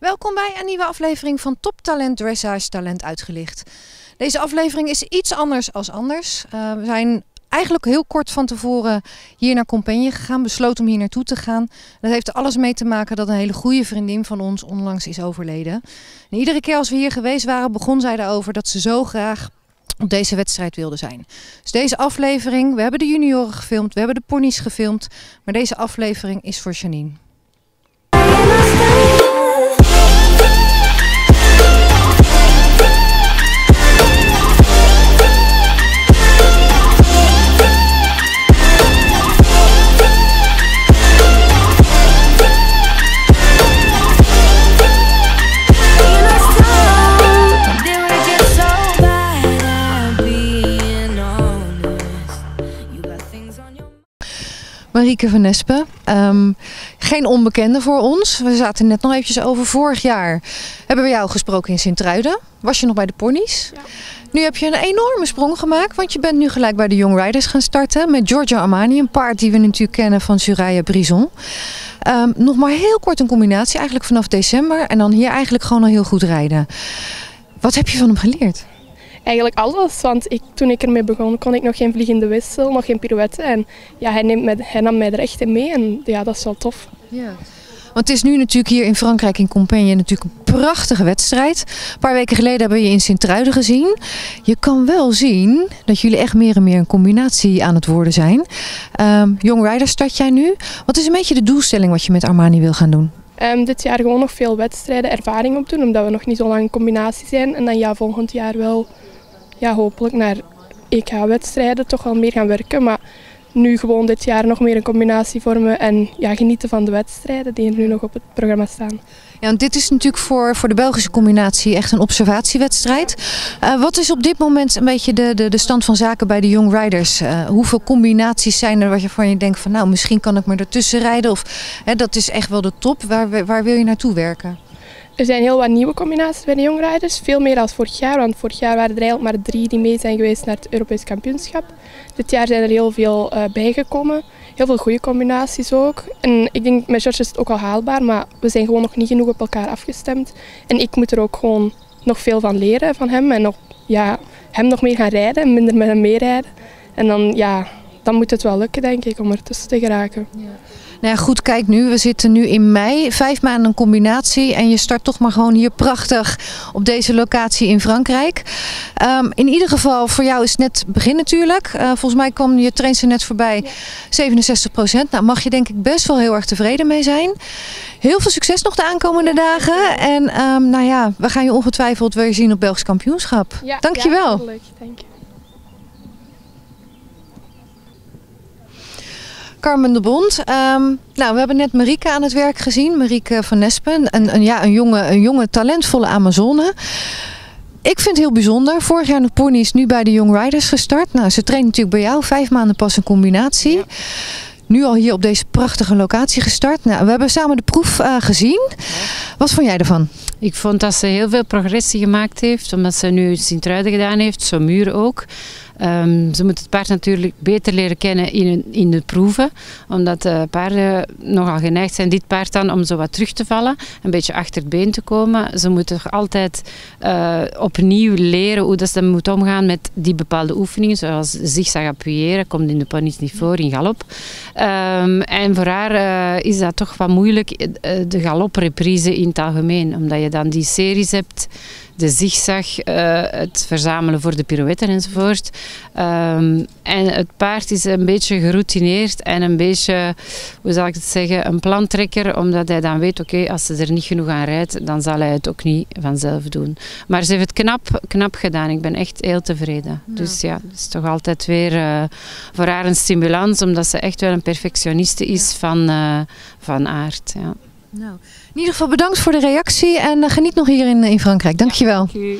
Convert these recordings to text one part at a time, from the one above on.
Welkom bij een nieuwe aflevering van Top Talent Dressage Talent Uitgelicht. Deze aflevering is iets anders als anders. We zijn eigenlijk heel kort van tevoren hier naar Compiègne gegaan, besloten om hier naartoe te gaan. Dat heeft er alles mee te maken dat een hele goede vriendin van ons onlangs is overleden. En iedere keer als we hier geweest waren, begon zij erover dat ze zo graag op deze wedstrijd wilde zijn. Dus deze aflevering, we hebben de junioren gefilmd, we hebben de ponies gefilmd, maar deze aflevering is voor Janine. Marieke van Nespen, geen onbekende voor ons. We zaten net nog eventjes over. Vorig jaar hebben we jou gesproken in Sint-Truiden. Was je nog bij de ponies? Ja. Nu heb je een enorme sprong gemaakt, want je bent nu gelijk bij de Young Riders gaan starten met Giorgio Armani, een paard die we natuurlijk kennen van Soraya Brison. Nog maar heel kort een combinatie, eigenlijk vanaf december en dan hier eigenlijk gewoon al heel goed rijden. Wat heb je van hem geleerd? Eigenlijk alles, want toen ik ermee begon kon ik nog geen vliegende wissel, nog geen pirouette. En ja, hij nam mij er echt in mee en ja, dat is wel tof. Ja. Want het is nu natuurlijk hier in Frankrijk, in Compiègne, natuurlijk een prachtige wedstrijd. Een paar weken geleden hebben we je in Sint-Truiden gezien. Je kan wel zien dat jullie echt meer en meer een combinatie aan het worden zijn. Young Riders start jij nu. Wat is een beetje de doelstelling wat je met Armani wil gaan doen? Dit jaar gewoon nog veel wedstrijden, ervaring opdoen, omdat we nog niet zo lang in combinatie zijn. En dan ja, volgend jaar wel hopelijk naar EK-wedstrijden toch wel meer gaan werken. Maar nu gewoon dit jaar nog meer een combinatie vormen en ja, genieten van de wedstrijden die er nu nog op het programma staan. Ja, want dit is natuurlijk voor de Belgische combinatie echt een observatiewedstrijd. Wat is op dit moment een beetje de stand van zaken bij de Young Riders? Hoeveel combinaties zijn er waarvan je denkt van nou misschien kan ik maar ertussen rijden? Of dat is echt wel de top. Waar wil je naartoe werken? Er zijn heel wat nieuwe combinaties bij de Young Riders, veel meer dan vorig jaar, want vorig jaar waren er eigenlijk maar 3 die mee zijn geweest naar het Europees kampioenschap. Dit jaar zijn er heel veel bijgekomen, heel veel goede combinaties ook. En ik denk met George is het ook al haalbaar, maar we zijn gewoon nog niet genoeg op elkaar afgestemd. En ik moet er ook gewoon nog veel van leren van hem en nog, hem nog meer gaan rijden en minder met hem meerijden. En dan moet het wel lukken denk ik om ertussen te geraken. Ja. Nou ja, goed, kijk nu. We zitten nu in mei. 5 maanden een combinatie. En je start toch maar gewoon hier prachtig op deze locatie in Frankrijk. In ieder geval, voor jou is het net begin natuurlijk. Volgens mij kwam je trainster net voorbij. Ja. 67%. Nou, mag je denk ik best wel heel erg tevreden mee zijn. Heel veel succes nog de aankomende dagen. En we gaan je ongetwijfeld weer zien op Belgisch kampioenschap. Ja, dankjewel. Ja, leuk. Dank je. Carmen de Bond. We hebben net Marieke aan het werk gezien. Marieke van Nespen. Een jonge talentvolle Amazone. Ik vind het heel bijzonder. Vorig jaar nog ponies, nu bij de Young Riders gestart. Nou, ze traint natuurlijk bij jou. 5 maanden pas een combinatie. Ja. Nu al hier op deze prachtige locatie gestart. Nou, we hebben samen de proef gezien. Ja. Wat vond jij ervan? Ik vond dat ze heel veel progressie gemaakt heeft. Omdat ze nu Sint-Truiden gedaan heeft. Saumur ook. Ze moet het paard natuurlijk beter leren kennen in de proeven. Omdat de paarden nogal geneigd zijn, dit paard dan, om zo wat terug te vallen. Een beetje achter het been te komen. Ze moet toch altijd opnieuw leren hoe dat ze moet omgaan met die bepaalde oefeningen. Zoals zigzag appuiëren, komt in de ponies niet voor, in galop. En voor haar is dat toch wat moeilijk, de galopreprise in het algemeen. Omdat je dan die series hebt. De zigzag, het verzamelen voor de pirouetten enzovoort. En het paard is een beetje geroutineerd en een beetje, hoe zal ik het zeggen, een plantrekker. Omdat hij dan weet, oké, als ze er niet genoeg aan rijdt, dan zal hij het ook niet vanzelf doen. Maar ze heeft het knap gedaan. Ik ben echt heel tevreden. Ja. Dus ja, het is toch altijd weer voor haar een stimulans, omdat ze echt wel een perfectioniste is van aard. Ja. Nou, in ieder geval bedankt voor de reactie en geniet nog hier in Frankrijk. Dankjewel. Dank u.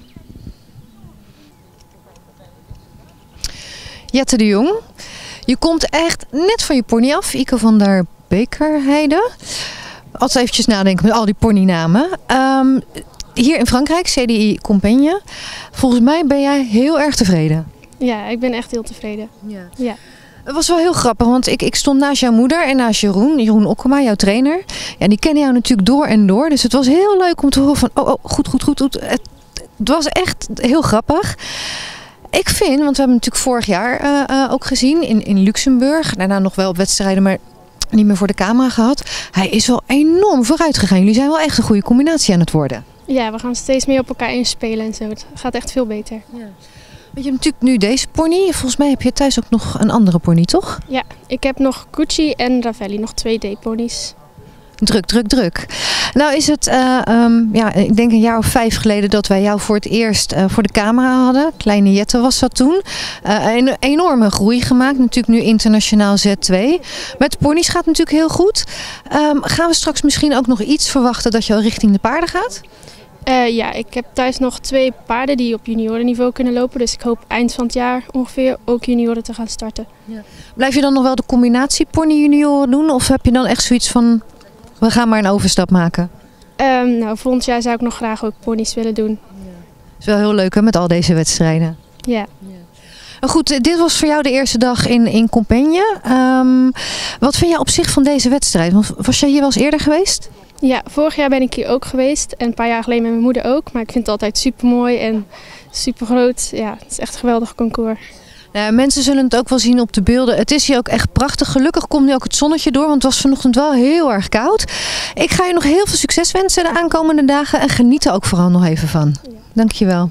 Jette de Jong, je komt echt net van je pony af. Ike van der Bekerheide. Altijd eventjes nadenken met al die ponynamen. Hier in Frankrijk, CDI Compiègne. Volgens mij ben jij heel erg tevreden. Ja, ik ben echt heel tevreden. Ja. Ja. Het was wel heel grappig, want ik stond naast jouw moeder en naast Jeroen Okkema, jouw trainer. Ja, die kennen jou natuurlijk door en door. Dus het was heel leuk om te horen van, goed. Het was echt heel grappig. Ik vind, want we hebben natuurlijk vorig jaar ook gezien in Luxemburg. Daarna nog wel op wedstrijden, maar niet meer voor de camera gehad. Hij is wel enorm vooruit gegaan. Jullie zijn wel echt een goede combinatie aan het worden. Ja, we gaan steeds meer op elkaar inspelen en zo. Het gaat echt veel beter. Ja. Want je hebt natuurlijk nu deze pony. Volgens mij heb je thuis ook nog een andere pony, toch? Ja, ik heb nog Gucci en Ravelli, nog 2 D-ponies. Druk. Nou is het, ik denk een jaar of 5 geleden dat wij jou voor het eerst voor de camera hadden. Kleine Jette was dat toen. Een enorme groei gemaakt. Natuurlijk nu internationaal Z2. Met de ponies gaat het natuurlijk heel goed. Gaan we straks misschien ook nog iets verwachten dat je al richting de paarden gaat? Ja, ik heb thuis nog 2 paarden die op juniorenniveau kunnen lopen. Dus ik hoop eind van het jaar ongeveer ook junioren te gaan starten. Ja. Blijf je dan nog wel de combinatie pony junioren doen? Of heb je dan echt zoiets van, we gaan maar een overstap maken? Volgend jaar zou ik nog graag ook ponies willen doen. Ja. Is wel heel leuk hè, met al deze wedstrijden. Ja. Goed, dit was voor jou de eerste dag in Compiègne. Wat vind jij op zich van deze wedstrijd? Was jij hier wel eens eerder geweest? Ja, vorig jaar ben ik hier ook geweest en een paar jaar geleden met mijn moeder ook. Maar ik vind het altijd super mooi en super groot. Ja, het is echt een geweldig concours. Mensen zullen het ook wel zien op de beelden. Het is hier ook echt prachtig. Gelukkig komt nu ook het zonnetje door, want het was vanochtend wel heel erg koud. Ik ga je nog heel veel succes wensen de aankomende dagen en geniet er ook vooral nog even van. Ja. Dankjewel.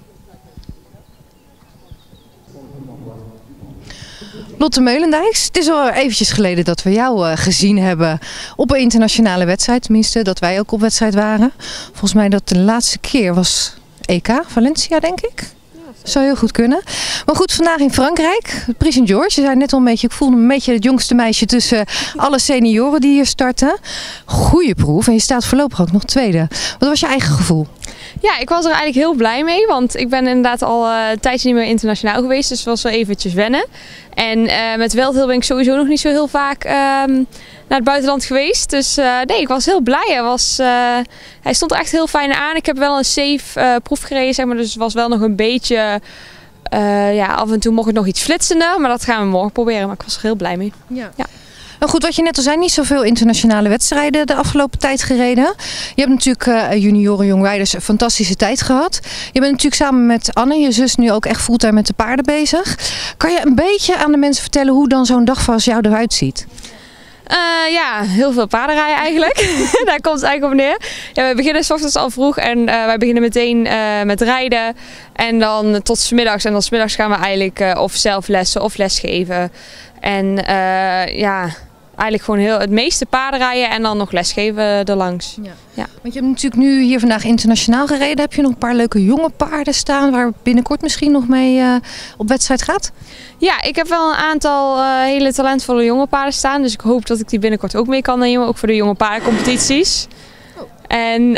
Lotte Meulendijks, het is al eventjes geleden dat we jou gezien hebben op een internationale wedstrijd. Tenminste, dat wij ook op wedstrijd waren. Volgens mij dat de laatste keer was EK, Valencia denk ik. Zou heel goed kunnen. Maar goed, vandaag in Frankrijk, Prix St. George. Je zei net al een beetje, ik voelde me een beetje het jongste meisje tussen alle senioren die hier starten. Goeie proef en je staat voorlopig ook nog tweede. Wat was je eigen gevoel? Ja, ik was er eigenlijk heel blij mee, want ik ben inderdaad al een tijdje niet meer internationaal geweest, dus het was wel eventjes wennen. En met Welt-Hill ben ik sowieso nog niet zo heel vaak naar het buitenland geweest, dus nee, ik was heel blij. Hij stond er echt heel fijn aan. Ik heb wel een safe proef gereden, zeg maar, dus het was wel nog een beetje, af en toe mocht het nog iets flitsender, maar dat gaan we morgen proberen, maar ik was er heel blij mee. Ja. Nou goed, wat je net al zei, niet zoveel internationale wedstrijden de afgelopen tijd gereden. Je hebt natuurlijk junioren, jongrijders een fantastische tijd gehad. Je bent natuurlijk samen met Anne, je zus, nu ook echt fulltime met de paarden bezig. Kan je een beetje aan de mensen vertellen hoe dan zo'n dag van jou eruit ziet? Heel veel paardenrijden eigenlijk. Daar komt het eigenlijk op neer. Ja, we beginnen 's ochtends al vroeg en wij beginnen meteen met rijden. En dan tot 's middags. En dan 's middags gaan we eigenlijk of zelf lessen of lesgeven. En eigenlijk gewoon het meeste paardenrijden en dan nog lesgeven erlangs. Ja. Want je hebt natuurlijk nu hier vandaag internationaal gereden. Heb je nog een paar leuke jonge paarden staan waar binnenkort misschien nog mee op wedstrijd gaat? Ja, ik heb wel een aantal hele talentvolle jonge paarden staan. Dus ik hoop dat ik die binnenkort ook mee kan nemen. Ook voor de jonge paardencompetities. Oh. En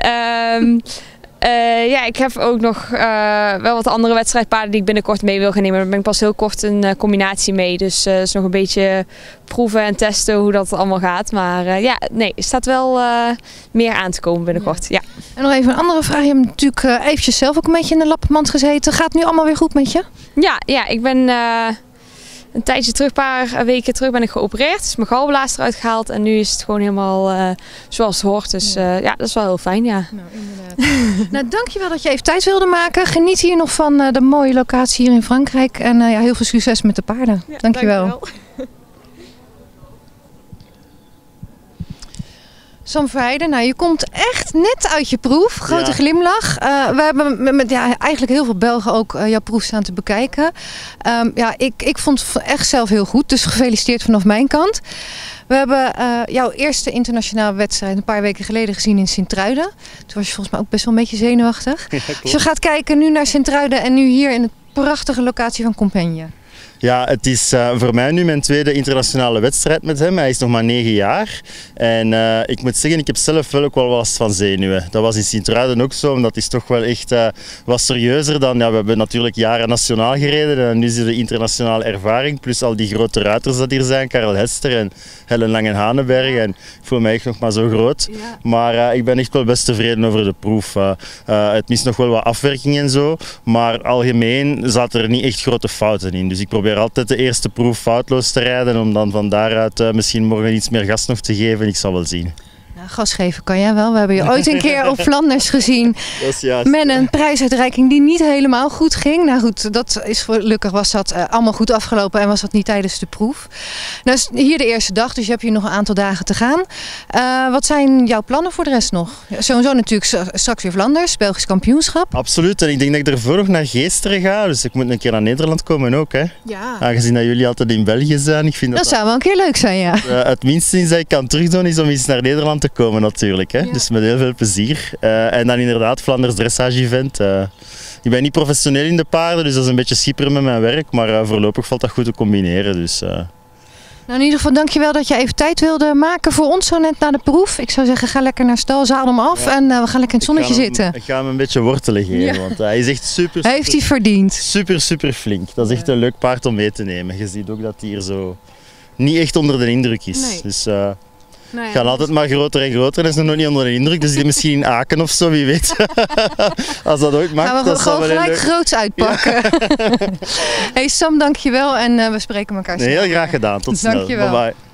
ik heb ook nog wel wat andere wedstrijdpaarden die ik binnenkort mee wil gaan nemen. Daar ben ik pas heel kort een combinatie mee. Dus het is nog een beetje proeven en testen hoe dat allemaal gaat. Maar er staat wel meer aan te komen binnenkort. Ja. En nog even een andere vraag. Je hebt natuurlijk eventjes zelf ook een beetje in de lappenmand gezeten. Gaat het nu allemaal weer goed met je? Ja, ik ben een tijdje terug, een paar weken terug ben ik geopereerd. Dus mijn galblaas eruit gehaald en nu is het gewoon helemaal zoals het hoort. Dus dat is wel heel fijn, ja. Nou, inderdaad. Nou, dankjewel dat je even tijd wilde maken. Geniet hier nog van de mooie locatie hier in Frankrijk. En heel veel succes met de paarden. Ja, dankjewel. Sam Verheijden, nou je komt echt net uit je proef. Grote glimlach. We hebben met eigenlijk heel veel Belgen ook jouw proef staan te bekijken. Ik vond het echt zelf heel goed. Dus gefeliciteerd vanaf mijn kant. We hebben jouw eerste internationale wedstrijd een paar weken geleden gezien in Sint-Truiden. Toen was je volgens mij ook best wel een beetje zenuwachtig. Ja, als je gaat kijken nu naar Sint-Truiden en nu hier in de prachtige locatie van Compiègne. Ja, het is voor mij nu mijn tweede internationale wedstrijd met hem. Hij is nog maar 9 jaar. En ik moet zeggen, ik heb zelf wel ook wel last van zenuwen. Dat was in Sint-Truiden ook zo, omdat is toch wel echt wat serieuzer dan. Ja, we hebben natuurlijk jaren nationaal gereden en nu is er de internationale ervaring. Plus al die grote ruiters dat hier zijn, Karel Hester en Helen Langenhanenberg. En ik voel me echt nog maar zo groot. Ja. Maar ik ben echt wel best tevreden over de proef. Het mist nog wel wat afwerking en zo. Maar algemeen zaten er niet echt grote fouten in. Dus ik probeer probeer altijd de eerste proef foutloos te rijden om dan van daaruit misschien morgen iets meer gas nog te geven. Ik zal wel zien. Nou, gas geven kan jij wel. We hebben je ooit een keer op Flanders gezien Dat is juist. met een prijsuitreiking die niet helemaal goed ging. Nou goed, dat is gelukkig was dat allemaal goed afgelopen en was dat niet tijdens de proef. Nou is hier de eerste dag, dus je hebt hier nog een aantal dagen te gaan. Wat zijn jouw plannen voor de rest nog? Ja, sowieso natuurlijk straks weer Flanders, Belgisch kampioenschap. Absoluut, en ik denk dat ik ervoor nog naar Geesteren ga, dus ik moet een keer naar Nederland komen ook. Hè. Ja. Aangezien dat jullie altijd in België zijn, ik vind Dat zou wel een keer leuk zijn, ja. het minste dat ik kan terugdoen is om eens naar Nederland te komen natuurlijk. Hè. Ja. Dus met heel veel plezier. En dan inderdaad Flanders Dressage Event. Ik ben niet professioneel in de paarden, dus dat is een beetje schipperen met mijn werk, maar voorlopig valt dat goed te combineren. Dus, Nou, in ieder geval dankjewel dat je even tijd wilde maken voor ons zo net na de proef. Ik zou zeggen, ga lekker naar stal, zadel hem af en we gaan lekker in het zonnetje zitten. Ik ga hem een beetje wortelen geven, want hij is echt super Heeft hij verdiend. super flink. Dat is echt een leuk paard om mee te nemen. Je ziet ook dat hij hier zo niet echt onder de indruk is. Nee. Dus het gaat altijd maar groter en groter en is nog niet onder de indruk. Dus die misschien in Aken of zo, wie weet. Als dat ooit mag. Gaan we dat gewoon wel gelijk leuk. groots uitpakken. Ja. Hey Sam, dankjewel en we spreken elkaar snel. Nee, heel graag gedaan. Tot snel. Dankjewel. Bye bye.